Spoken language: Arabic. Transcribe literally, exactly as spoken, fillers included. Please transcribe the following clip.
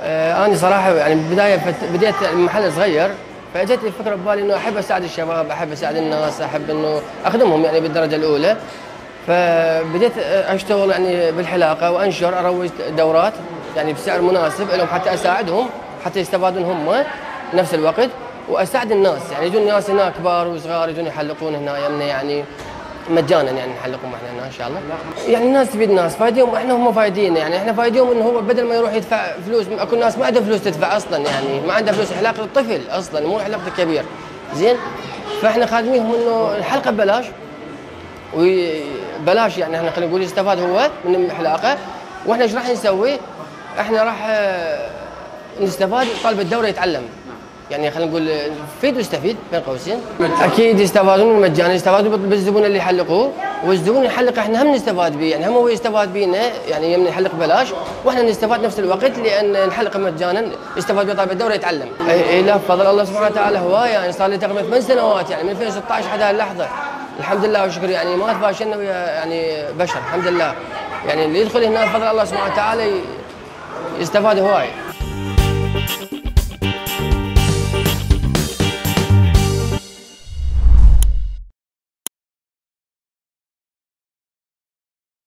آه انا صراحه يعني بدايه بديت المحل صغير، فاجت لي الفكره ببالي انه احب اساعد الشباب، احب اساعد الناس، احب انه اخدمهم يعني بالدرجه الاولى. فبديت اشتغل يعني بالحلاقه وانشر اروج دورات يعني بسعر مناسب لهم حتى اساعدهم، حتى يستفادون هم نفس الوقت، واساعد الناس. يعني يجون ناس هنا كبار وصغار يجون يحلقون هنا يمنا يعني مجانا، يعني نحلقهم احنا هنا ان شاء الله. يعني الناس تفيد الناس، فايديهم احنا هم فايدين. يعني احنا فايديهم انه هو بدل ما يروح يدفع فلوس، اكو ناس ما عندها فلوس تدفع اصلا، يعني ما عندها فلوس حلاقه الطفل اصلا مو حلاقه الكبير. زين، فاحنا خادمينهم انه الحلقه ببلاش وبلاش، يعني احنا خلينا نقول يستفاد هو من الحلاقه. واحنا ايش راح نسوي؟ احنا راح نستفاد، طالب الدوره يتعلم، يعني خلينا نقول فيد ويستفيد بين قوسين. اكيد يستفادون من المجاني، يستفادون بالزبون اللي يحلقوه، والزبون يحلق احنا هم نستفاد به، يعني هم هو يستفاد بينا، يعني يوم نحلق بلاش واحنا نستفاد نفس الوقت، لان نحلق مجانا يستفاد به طالب الدوره يتعلم. اي اي لا، بفضل الله سبحانه وتعالى هوايه، يعني صار لي تقريبا ثمان سنوات يعني من ألفين وستة عشر حتى اللحظه، الحمد لله والشكر. يعني ما تفاشلنا ويا يعني بشر، الحمد لله. يعني اللي يدخل هنا بفضل الله سبحانه وتعالى يستفاد هوايه.